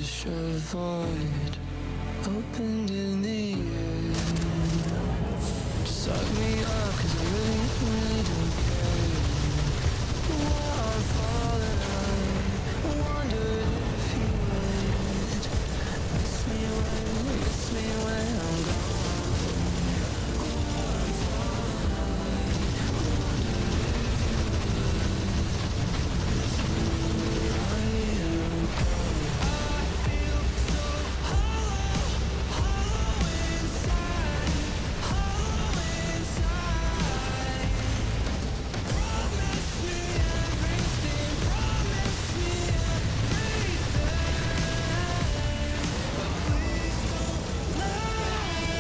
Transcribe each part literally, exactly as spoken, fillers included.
wish a void opened in the air. Suck me up, cause I really, really don't care. While I'm falling, I wondered if you would miss me when, miss me when I'm gone. While I'm falling, I wondered if you would miss me when I am gone. I feel so hollow, hollow inside, hollow inside. Promise me everything, promise me everything, but please don't lie.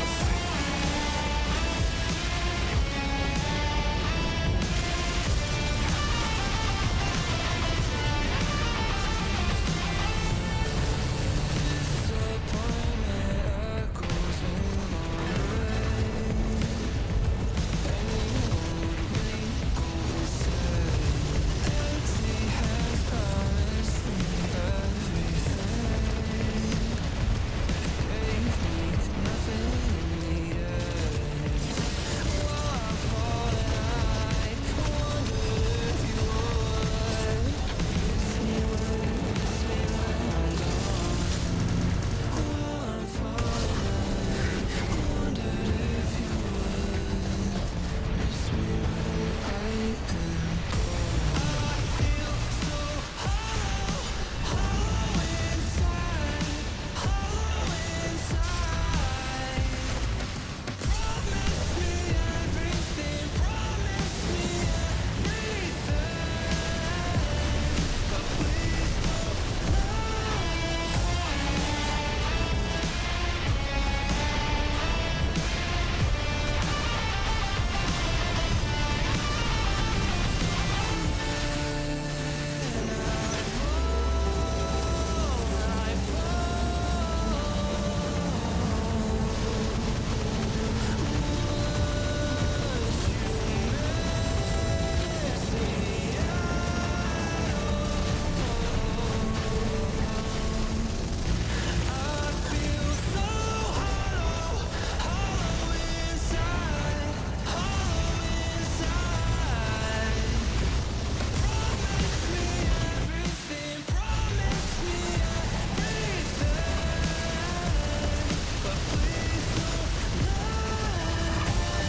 Disappointment echoes in my brain. Any old wrinkle is said. Empty hands promised me everything. Gave me nothing in the end. While I'm falling, I wondered if you would miss me when, miss me when I'm gone. While I'm falling, I wondered if you would miss me when I am gone. I feel so hollow, hollow inside, hollow inside. Promise me everything, promise me everything, but please don't lie. I feel so hollow, hollow inside, hollow inside. Promise me everything, promise me everything, but please don't lie.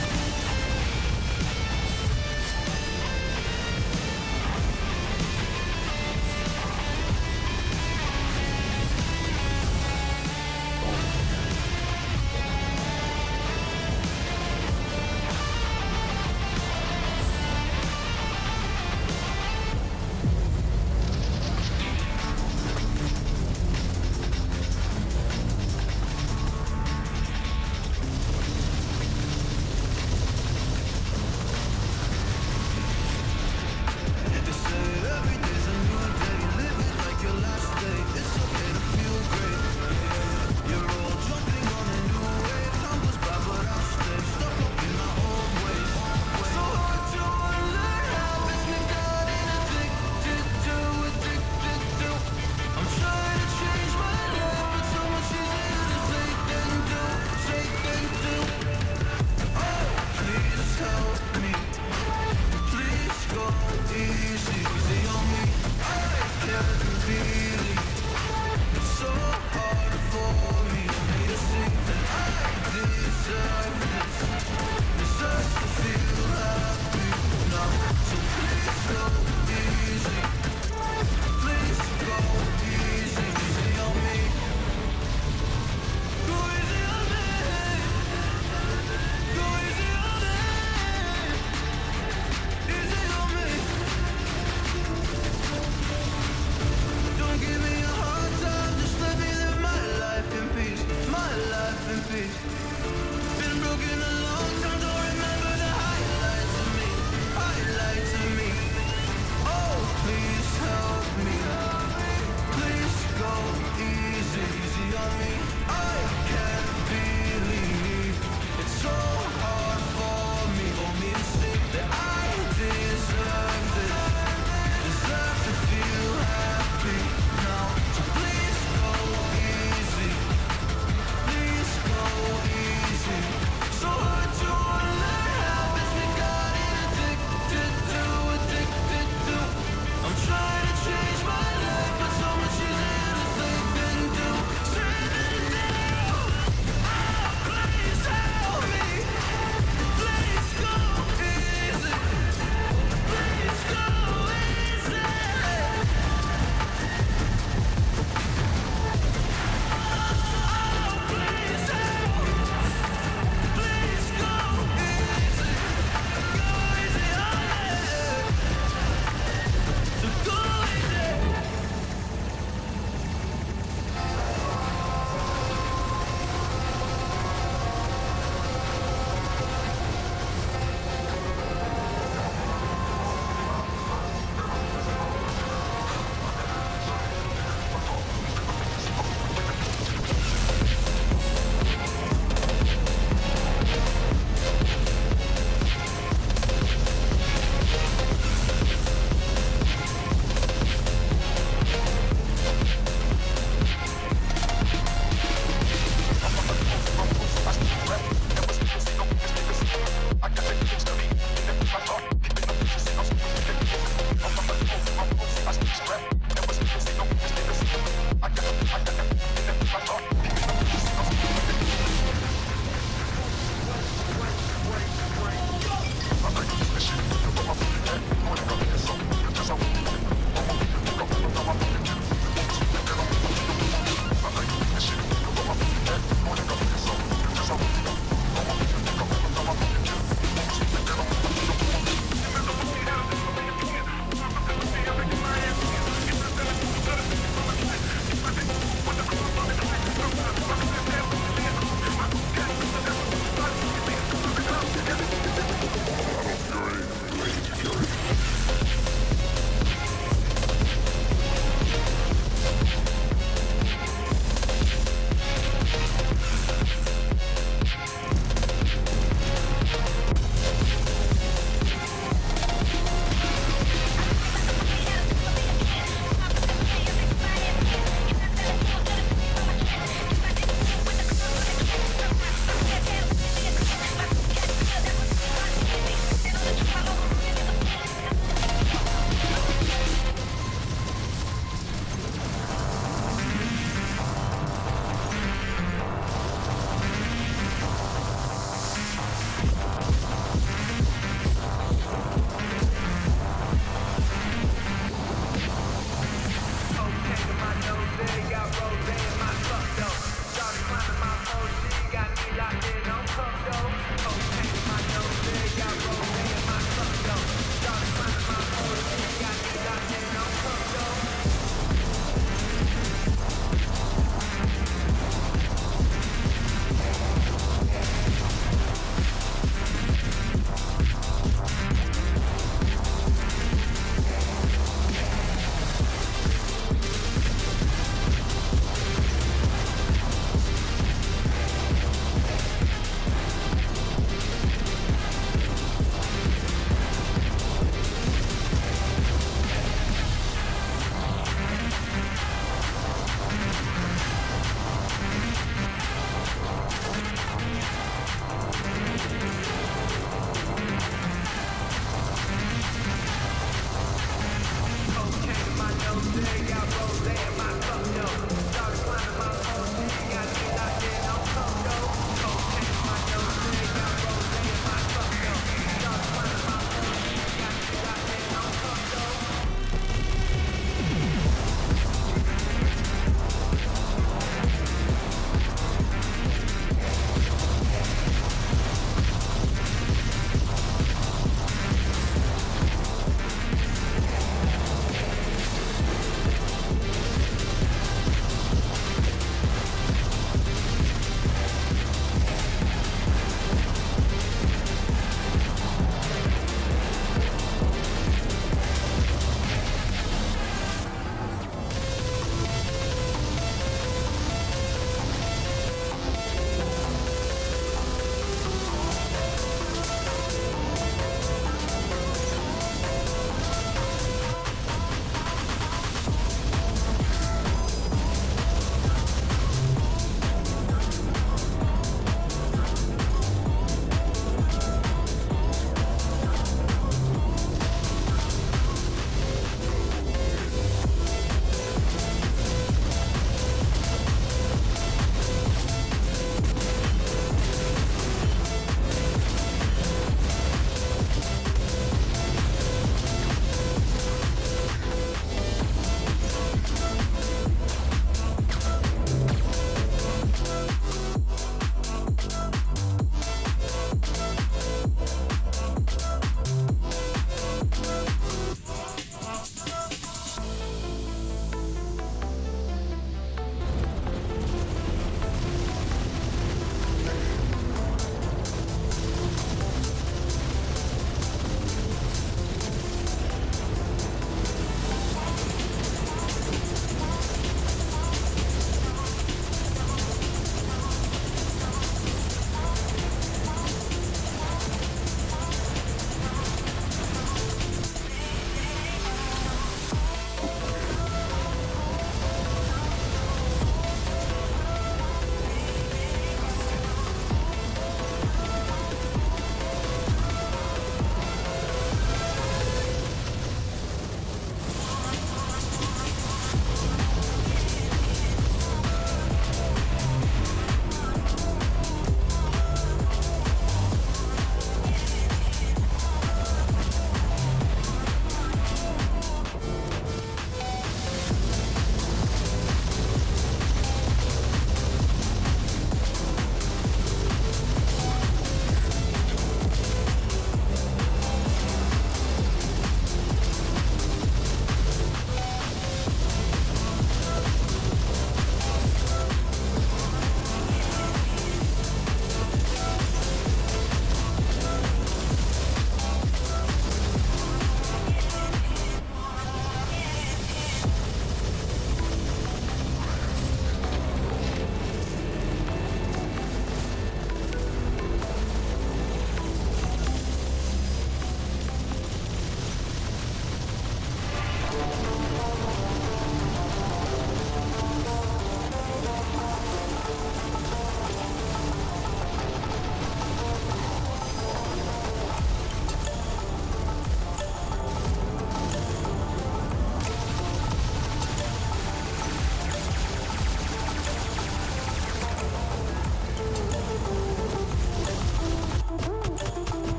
They say every day's a new day. Live it like your last day. It's okay to feel great. Yeah, you're all jumping on a new wave. Time goes by, but I'll stay stuck up in my old ways. So hard to unlearn habits we've gotten addicted to, addicted to. I'm trying to change my life, but so much easier to say than do, say than do. Oh, please help me. Please go easy, easy on me. I can't believe it's so hard for me, me to see that I deserve this, deserve to feel happy now. So please go easy, please go easy, easy on me. Go easy on me, go easy on me, easy on me. Don't give me a hard time, just let me live my life in peace, my life in peace.